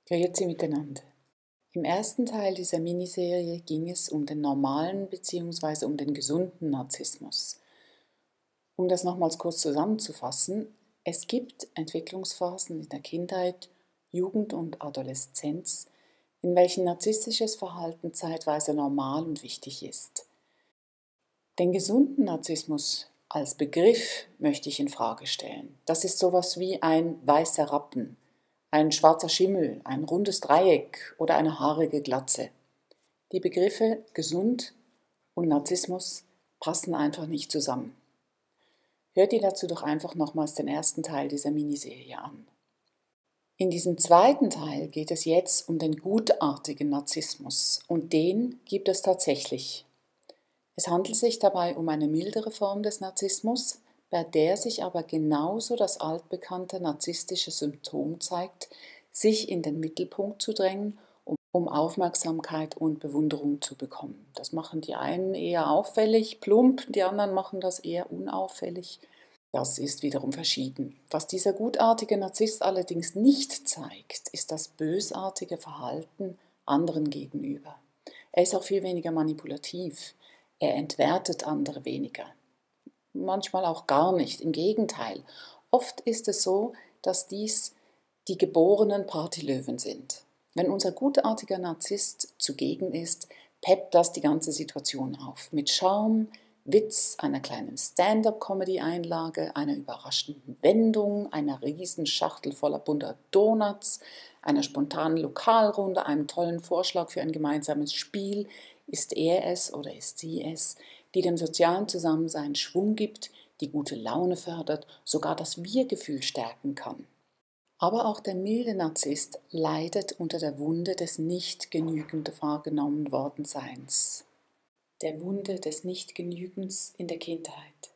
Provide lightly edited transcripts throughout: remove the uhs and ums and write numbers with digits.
Grüezi miteinander. Im ersten Teil dieser Miniserie ging es um den normalen bzw. um den gesunden Narzissmus. Um das nochmals kurz zusammenzufassen, es gibt Entwicklungsphasen in der Kindheit, Jugend und Adoleszenz, in welchen narzisstisches Verhalten zeitweise normal und wichtig ist. Den gesunden Narzissmus als Begriff möchte ich in Frage stellen. Das ist sowas wie ein weißer Rappen, ein schwarzer Schimmel, ein rundes Dreieck oder eine haarige Glatze. Die Begriffe gesund und Narzissmus passen einfach nicht zusammen. Hört ihr dazu doch einfach nochmals den ersten Teil dieser Miniserie an. In diesem zweiten Teil geht es jetzt um den gutartigen Narzissmus und den gibt es tatsächlich. Es handelt sich dabei um eine mildere Form des Narzissmus, bei der sich aber genauso das altbekannte narzisstische Symptom zeigt, sich in den Mittelpunkt zu drängen, um Aufmerksamkeit und Bewunderung zu bekommen. Das machen die einen eher auffällig, plump, die anderen machen das eher unauffällig. Das ist wiederum verschieden. Was dieser gutartige Narzisst allerdings nicht zeigt, ist das bösartige Verhalten anderen gegenüber. Er ist auch viel weniger manipulativ. Er entwertet andere weniger. Manchmal auch gar nicht, im Gegenteil. Oft ist es so, dass dies die geborenen Partylöwen sind. Wenn unser gutartiger Narzisst zugegen ist, peppt das die ganze Situation auf. Mit Charme, Witz, einer kleinen Stand-up-Comedy-Einlage, einer überraschenden Wendung, einer riesen Schachtel voller bunter Donuts, einer spontanen Lokalrunde, einem tollen Vorschlag für ein gemeinsames Spiel, ist er es oder ist sie es, die dem sozialen Zusammensein Schwung gibt, die gute Laune fördert, sogar das Wir-Gefühl stärken kann. Aber auch der milde Narzisst leidet unter der Wunde des nicht genügend wahrgenommen Wordenseins, der Wunde des Nichtgenügens in der Kindheit.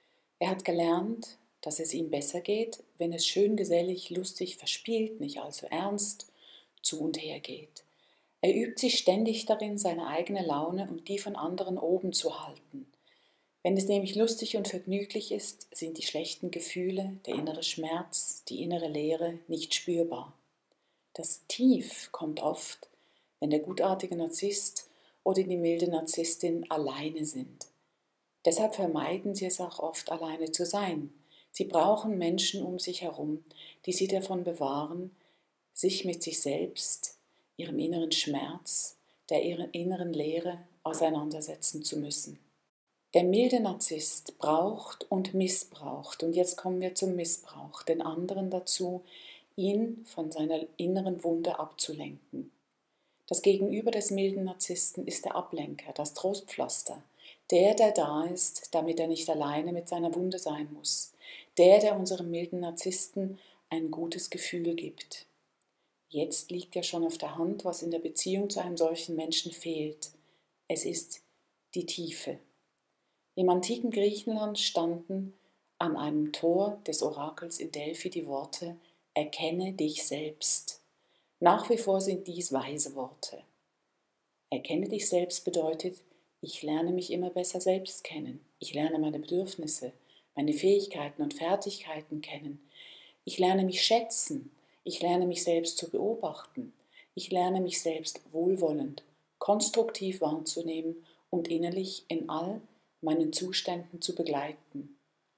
Er hat gelernt, dass es ihm besser geht, wenn es schön gesellig, lustig, verspielt, nicht allzu ernst zu und her geht. Er übt sich ständig darin, seine eigene Laune und die von anderen oben zu halten. Wenn es nämlich lustig und vergnüglich ist, sind die schlechten Gefühle, der innere Schmerz, die innere Leere nicht spürbar. Das Tief kommt oft, wenn der gutartige Narzisst oder die milde Narzisstin alleine sind. Deshalb vermeiden sie es auch oft, alleine zu sein. Sie brauchen Menschen um sich herum, die sie davon bewahren, sich mit sich selbst, ihrem inneren Schmerz, der inneren Leere auseinandersetzen zu müssen. Der milde Narzisst braucht und missbraucht, und jetzt kommen wir zum Missbrauch, den anderen dazu, ihn von seiner inneren Wunde abzulenken. Das Gegenüber des milden Narzissten ist der Ablenker, das Trostpflaster, der da ist, damit er nicht alleine mit seiner Wunde sein muss, der unserem milden Narzissten ein gutes Gefühl gibt. Jetzt liegt ja schon auf der Hand, was in der Beziehung zu einem solchen Menschen fehlt. Es ist die Tiefe. Im antiken Griechenland standen an einem Tor des Orakels in Delphi die Worte: Erkenne dich selbst. Nach wie vor sind dies weise Worte. Erkenne dich selbst bedeutet, ich lerne mich immer besser selbst kennen. Ich lerne meine Bedürfnisse, meine Fähigkeiten und Fertigkeiten kennen. Ich lerne mich schätzen. Ich lerne mich selbst zu beobachten. Ich lerne mich selbst wohlwollend, konstruktiv wahrzunehmen und innerlich in all meinen Zuständen zu begleiten.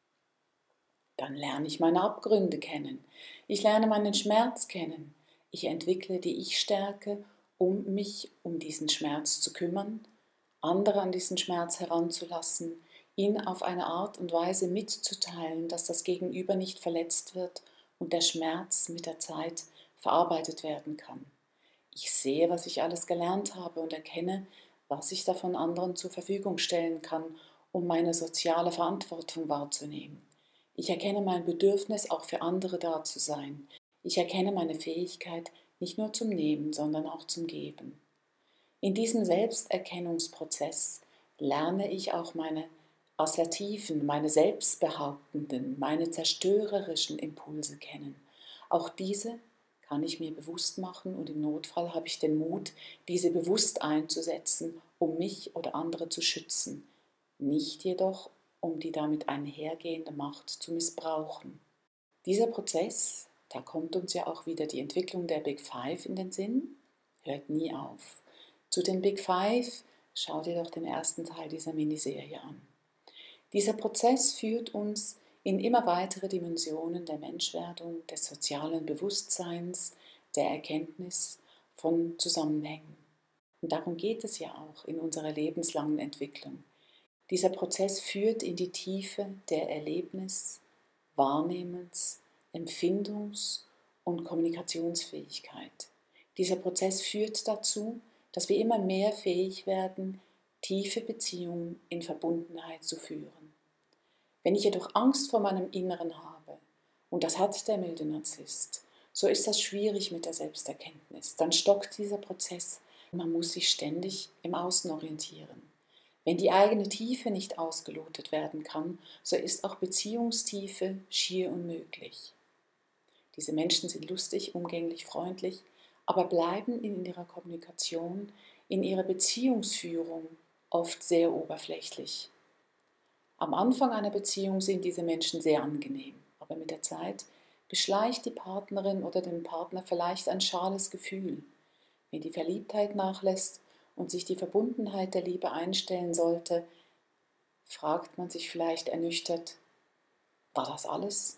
Dann lerne ich meine Abgründe kennen. Ich lerne meinen Schmerz kennen. Ich entwickle die Ich-Stärke, um mich um diesen Schmerz zu kümmern, andere an diesen Schmerz heranzulassen, ihn auf eine Art und Weise mitzuteilen, dass das Gegenüber nicht verletzt wird und der Schmerz mit der Zeit verarbeitet werden kann. Ich sehe, was ich alles gelernt habe und erkenne, was ich davon anderen zur Verfügung stellen kann, um meine soziale Verantwortung wahrzunehmen. Ich erkenne mein Bedürfnis, auch für andere da zu sein. Ich erkenne meine Fähigkeit, nicht nur zum Nehmen, sondern auch zum Geben. In diesem Selbsterkennungsprozess lerne ich auch meine assertiven, meine selbstbehauptenden, meine zerstörerischen Impulse kennen. Auch diese kann ich mir bewusst machen und im Notfall habe ich den Mut, diese bewusst einzusetzen, um mich oder andere zu schützen. Nicht jedoch, um die damit einhergehende Macht zu missbrauchen. Dieser Prozess Da kommt uns ja auch wieder die Entwicklung der Big Five in den Sinn. Hört nie auf. Zu den Big Five schau dir doch den ersten Teil dieser Miniserie an. Dieser Prozess führt uns in immer weitere Dimensionen der Menschwerdung, des sozialen Bewusstseins, der Erkenntnis von Zusammenhängen. Und darum geht es ja auch in unserer lebenslangen Entwicklung. Dieser Prozess führt in die Tiefe der Erlebnis-, Wahrnehmens-, Empfindungs- und Kommunikationsfähigkeit. Dieser Prozess führt dazu, dass wir immer mehr fähig werden, tiefe Beziehungen in Verbundenheit zu führen. Wenn ich jedoch Angst vor meinem Inneren habe, und das hat der milde Narzisst, so ist das schwierig mit der Selbsterkenntnis. Dann stockt dieser Prozess. Man muss sich ständig im Außen orientieren. Wenn die eigene Tiefe nicht ausgelotet werden kann, so ist auch Beziehungstiefe schier unmöglich. Diese Menschen sind lustig, umgänglich, freundlich, aber bleiben in ihrer Kommunikation, in ihrer Beziehungsführung oft sehr oberflächlich. Am Anfang einer Beziehung sind diese Menschen sehr angenehm, aber mit der Zeit beschleicht die Partnerin oder den Partner vielleicht ein schales Gefühl. Wenn die Verliebtheit nachlässt und sich die Verbundenheit der Liebe einstellen sollte, fragt man sich vielleicht ernüchtert, war das alles?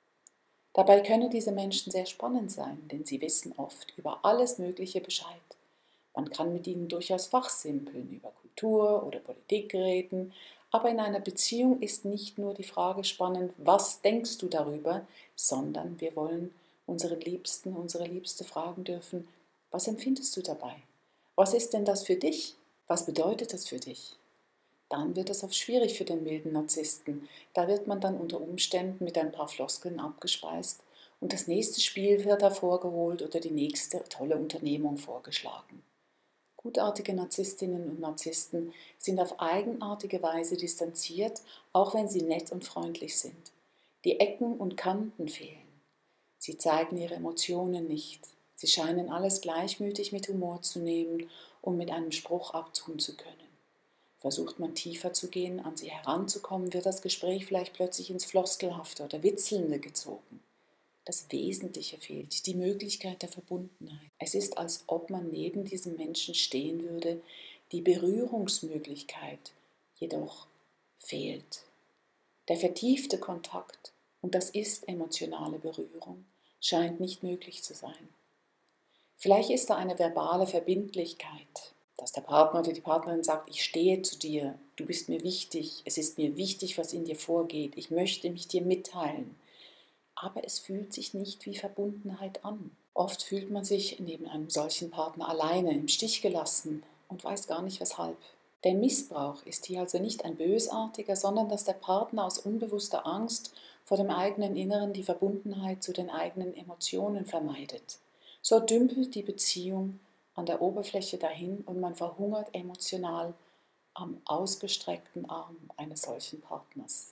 Dabei können diese Menschen sehr spannend sein, denn sie wissen oft über alles Mögliche Bescheid. Man kann mit ihnen durchaus fachsimpeln, über Kultur oder Politik reden, aber in einer Beziehung ist nicht nur die Frage spannend, was denkst du darüber, sondern wir wollen unseren Liebsten, unsere Liebste fragen dürfen, was empfindest du dabei? Was ist denn das für dich? Was bedeutet das für dich? Dann wird es oft schwierig für den milden Narzissten. Da wird man dann unter Umständen mit ein paar Floskeln abgespeist und das nächste Spiel wird hervorgeholt oder die nächste tolle Unternehmung vorgeschlagen. Gutartige Narzisstinnen und Narzissten sind auf eigenartige Weise distanziert, auch wenn sie nett und freundlich sind. Die Ecken und Kanten fehlen. Sie zeigen ihre Emotionen nicht. Sie scheinen alles gleichmütig mit Humor zu nehmen und mit einem Spruch abtun zu können. Versucht man tiefer zu gehen, an sie heranzukommen, wird das Gespräch vielleicht plötzlich ins Floskelhafte oder Witzelnde gezogen. Das Wesentliche fehlt, die Möglichkeit der Verbundenheit. Es ist, als ob man neben diesem Menschen stehen würde, die Berührungsmöglichkeit jedoch fehlt. Der vertiefte Kontakt, und das ist emotionale Berührung, scheint nicht möglich zu sein. Vielleicht ist da eine verbale Verbindlichkeit, dass der Partner oder die Partnerin sagt, ich stehe zu dir, du bist mir wichtig, es ist mir wichtig, was in dir vorgeht, ich möchte mich dir mitteilen. Aber es fühlt sich nicht wie Verbundenheit an. Oft fühlt man sich neben einem solchen Partner alleine, im Stich gelassen und weiß gar nicht weshalb. Der Missbrauch ist hier also nicht ein bösartiger, sondern dass der Partner aus unbewusster Angst vor dem eigenen Inneren die Verbundenheit zu den eigenen Emotionen vermeidet. So dümpelt die Beziehung an der Oberfläche dahin und man verhungert emotional am ausgestreckten Arm eines solchen Partners.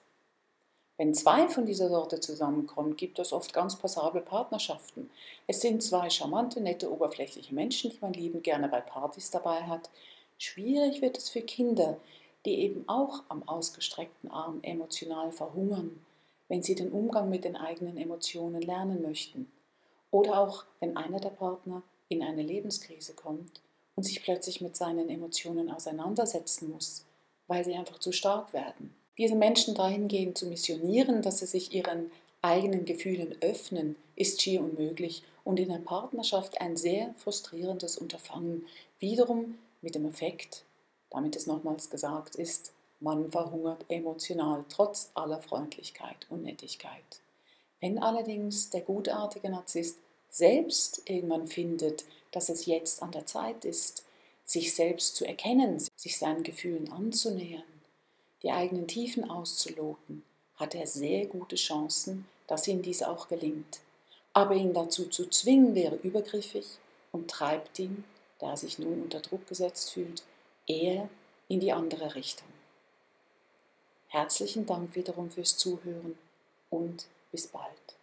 Wenn zwei von dieser Sorte zusammenkommen, gibt es oft ganz passable Partnerschaften. Es sind zwei charmante, nette, oberflächliche Menschen, die man liebend gerne bei Partys dabei hat. Schwierig wird es für Kinder, die eben auch am ausgestreckten Arm emotional verhungern, wenn sie den Umgang mit den eigenen Emotionen lernen möchten. Oder auch, wenn einer der Partner in eine Lebenskrise kommt und sich plötzlich mit seinen Emotionen auseinandersetzen muss, weil sie einfach zu stark werden. Diese Menschen dahingehend zu missionieren, dass sie sich ihren eigenen Gefühlen öffnen, ist schier unmöglich und in der Partnerschaft ein sehr frustrierendes Unterfangen, wiederum mit dem Effekt, damit es nochmals gesagt ist, man verhungert emotional trotz aller Freundlichkeit und Nettigkeit. Wenn allerdings der gutartige Narzisst selbst irgendwann findet, dass es jetzt an der Zeit ist, sich selbst zu erkennen, sich seinen Gefühlen anzunähern, die eigenen Tiefen auszuloten, hat er sehr gute Chancen, dass ihm dies auch gelingt. Aber ihn dazu zu zwingen, wäre übergriffig und treibt ihn, da er sich nun unter Druck gesetzt fühlt, eher in die andere Richtung. Herzlichen Dank wiederum fürs Zuhören und bis bald.